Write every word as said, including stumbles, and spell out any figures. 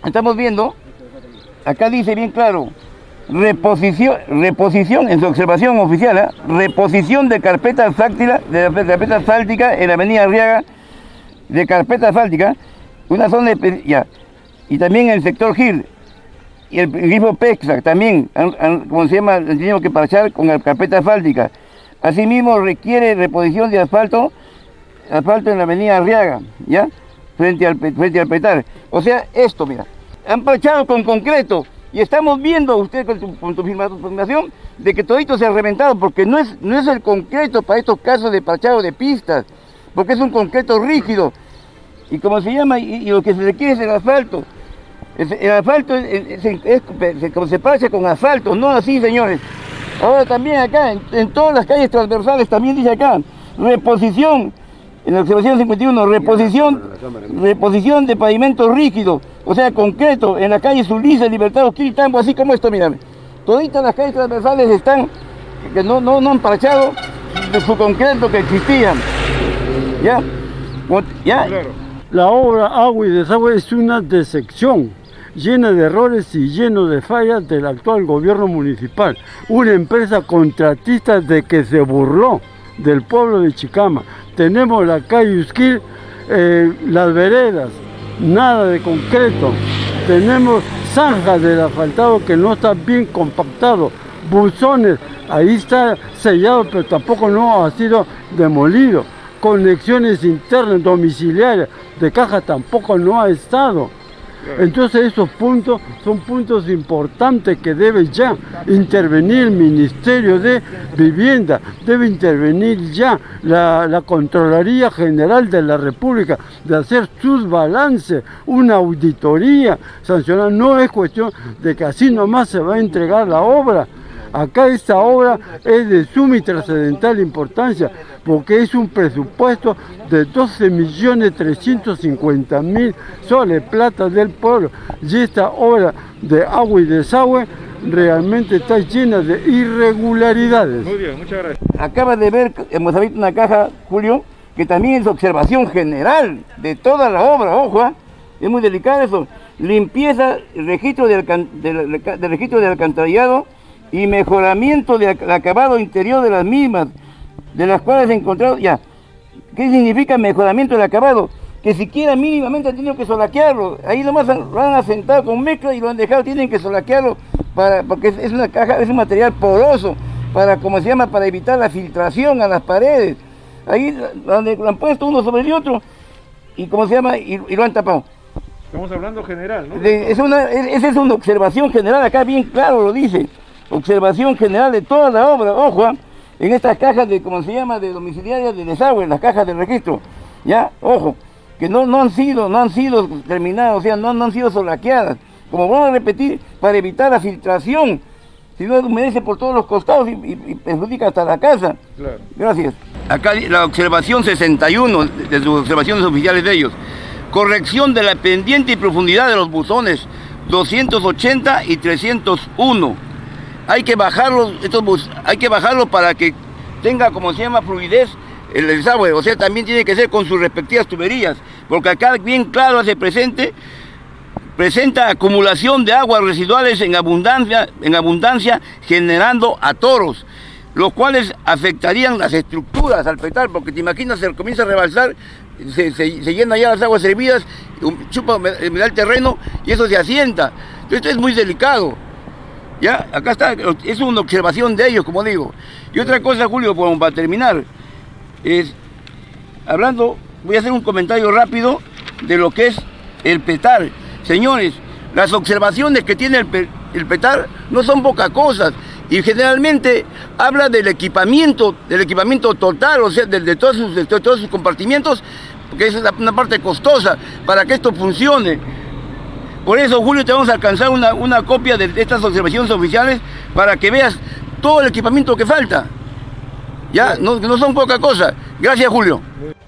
estamos viendo, acá dice bien claro, reposición, reposición en su observación oficial, ¿eh? reposición de carpeta asfáltica, de carpeta asfáltica en la avenida Arriaga, de carpeta asfáltica, una zona de, ya, y también en el sector Gil, y el grifo Pexac también, han, han, como se llama, han tenido que parchar con la carpeta asfáltica. Asimismo requiere reposición de asfalto, asfalto en la avenida Arriaga, ¿ya? Frente al, frente al Petar. O sea, esto, mira, han parchado con concreto y estamos viendo, usted con tu, con tu información, de que todito se ha reventado, porque no es, no es el concreto para estos casos de parchado de pistas, porque es un concreto rígido, y como se llama, y, y lo que se requiere es el asfalto. El, el asfalto es, es, es, es, como se parcha con asfalto, no así, señores. Ahora también acá, en, en todas las calles transversales, también dice acá, reposición, en la observación cincuenta y uno, reposición, reposición de pavimento rígido, o sea, concreto, en la calle Sulisa, Libertad, Osquil, Tambo, así como esto, mira. Toditas las calles transversales están, que no, no, no han parchado de su concreto que existían. ¿Ya? ¿Ya? La obra Agua y Desagüe es una decepción, llena de errores y lleno de fallas del actual gobierno municipal. Una empresa contratista de que se burló del pueblo de Chicama. Tenemos la calle Usquil, eh, las veredas, nada de concreto. Tenemos zanjas del asfaltado que no está bien compactado. Buzones, ahí está sellado, pero tampoco no ha sido demolido. Conexiones internas, domiciliarias, de caja tampoco no ha estado. Entonces esos puntos son puntos importantes que debe ya intervenir el Ministerio de Vivienda, debe intervenir ya la, la Contraloría General de la República, de hacer sus balances, una auditoría sancionada. No es cuestión de que así nomás se va a entregar la obra. Acá esta obra es de suma y trascendental importancia, porque es un presupuesto de doce millones trescientos cincuenta mil soles, plata del pueblo. Y esta obra de agua y desagüe realmente está llena de irregularidades. Muy bien, muchas gracias. Acaba de ver, hemos abierto una caja, Julio, que también es observación general de toda la obra, ojo, ¿eh? Es muy delicado eso. Limpieza, registro de, de, de registro de alcantarillado, y mejoramiento del acabado interior de las mismas, de las cuales he encontrado, ya, ¿qué significa mejoramiento del acabado? Que siquiera mínimamente han tenido que solaquearlo, ahí nomás han, lo han asentado con mezcla y lo han dejado, tienen que solaquearlo, para, porque es, es una caja, es un material poroso, para, como se llama, para evitar la filtración a las paredes, ahí donde lo han puesto uno sobre el otro, y como se llama, y, y lo han tapado. Estamos hablando general, ¿no? De, es una, es, esa es una observación general, acá bien claro lo dice. Observación general de toda la obra, ojo, ¿eh? En estas cajas de, como se llama, de domiciliarias de desagüe, las cajas de registro, ya, ojo, que no, no han sido, no han sido terminadas, o sea, no, no han sido solaqueadas, como vamos a repetir, para evitar la filtración, si no humedece por todos los costados y, y, y perjudica hasta la casa. Claro. Gracias. Acá la observación sesenta y uno, de sus observaciones oficiales de ellos, corrección de la pendiente y profundidad de los buzones doscientos ochenta y trescientos uno. Hay que bajarlos, estos bus, hay que bajarlos para que tenga, como se llama, fluidez el desagüe, o sea, también tiene que ser con sus respectivas tuberías, porque acá bien claro hace presente, presenta acumulación de aguas residuales en abundancia, en abundancia generando atoros, los cuales afectarían las estructuras al petar, porque te imaginas, se comienza a rebalsar, se, se, se llenan ya las aguas servidas, chupa el terreno y eso se asienta. Entonces esto es muy delicado. Ya, acá está, es una observación de ellos, como digo. Y otra cosa, Julio, como para terminar, es, hablando, voy a hacer un comentario rápido de lo que es el petar. Señores, las observaciones que tiene el, el petar no son pocas cosas, y generalmente habla del equipamiento, del equipamiento total, o sea, de, de, todos, sus, de todos sus compartimientos, porque es una parte costosa para que esto funcione. Por eso, Julio, te vamos a alcanzar una, una copia de estas observaciones oficiales para que veas todo el equipamiento que falta. Ya, no, no son poca cosa. Gracias, Julio.